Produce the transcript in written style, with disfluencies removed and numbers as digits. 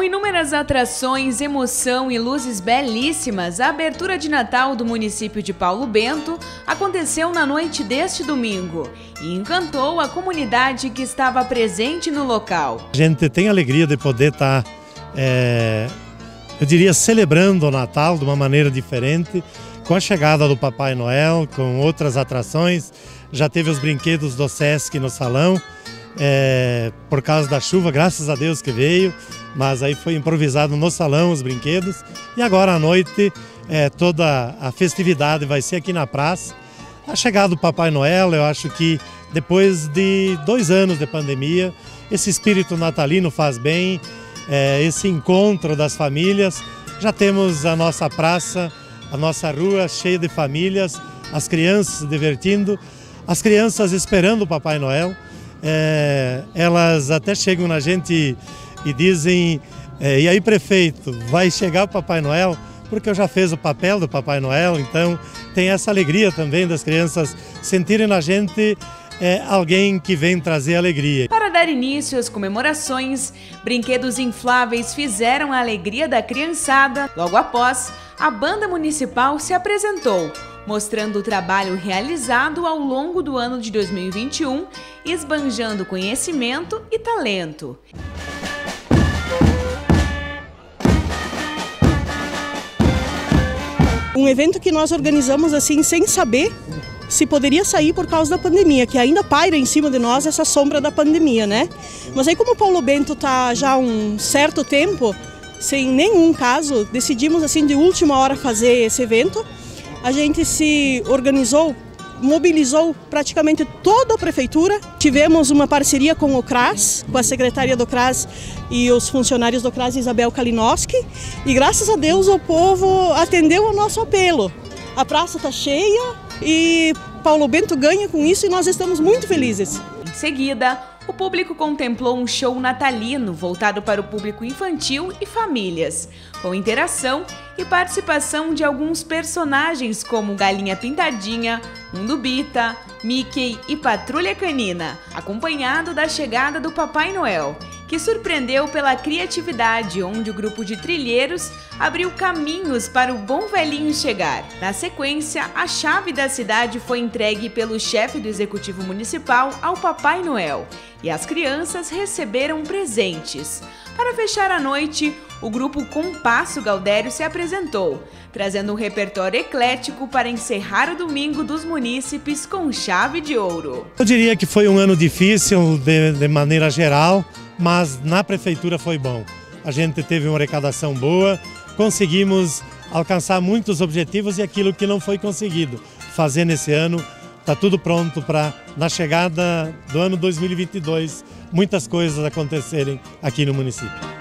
Com inúmeras atrações, emoção e luzes belíssimas, a abertura de Natal do município de Paulo Bento aconteceu na noite deste domingo e encantou a comunidade que estava presente no local. A gente tem a alegria de poder estar, eu diria, celebrando o Natal de uma maneira diferente, com a chegada do Papai Noel, com outras atrações. Já teve os brinquedos do Sesc no salão, por causa da chuva, graças a Deus que veio, mas aí foi improvisado no salão os brinquedos. E agora à noite toda a festividade vai ser aqui na praça. A chegada do Papai Noel, eu acho que depois de 2 anos de pandemia, esse espírito natalino faz bem, esse encontro das famílias. Já temos a nossa praça, a nossa rua cheia de famílias, as crianças se divertindo, as crianças esperando o Papai Noel. Elas até chegam na gente e dizem, e aí prefeito, vai chegar o Papai Noel? Porque eu já fiz o papel do Papai Noel, então tem essa alegria também das crianças sentirem na gente alguém que vem trazer alegria. Para dar início às comemorações, brinquedos infláveis fizeram a alegria da criançada. Logo após, a banda municipal se apresentou, mostrando o trabalho realizado ao longo do ano de 2021, esbanjando conhecimento e talento. Um evento que nós organizamos assim sem saber se poderia sair por causa da pandemia, que ainda paira em cima de nós essa sombra da pandemia, né? Mas aí como o Paulo Bento está já há um certo tempo, sem nenhum caso, decidimos assim de última hora fazer esse evento. A gente se organizou, mobilizou praticamente toda a prefeitura. Tivemos uma parceria com o CRAS, com a secretária do CRAS e os funcionários do CRAS, Isabel Kalinowski. E graças a Deus o povo atendeu ao nosso apelo. A praça está cheia e Paulo Bento ganha com isso e nós estamos muito felizes. Em seguida, o público contemplou um show natalino voltado para o público infantil e famílias, com interação e participação de alguns personagens como Galinha Pintadinha, Mundo Bita, Mickey e Patrulha Canina, acompanhado da chegada do Papai Noel, que surpreendeu pela criatividade, onde o grupo de trilheiros abriu caminhos para o bom velhinho chegar. Na sequência, a chave da cidade foi entregue pelo chefe do Executivo Municipal ao Papai Noel e as crianças receberam presentes. Para fechar a noite, o grupo Compasso Galdério se apresentou, trazendo um repertório eclético para encerrar o domingo dos munícipes com chave de ouro. Eu diria que foi um ano difícil de maneira geral, mas na prefeitura foi bom. A gente teve uma arrecadação boa, conseguimos alcançar muitos objetivos e aquilo que não foi conseguido fazer nesse ano, está tudo pronto para, na chegada do ano 2022, muitas coisas acontecerem aqui no município.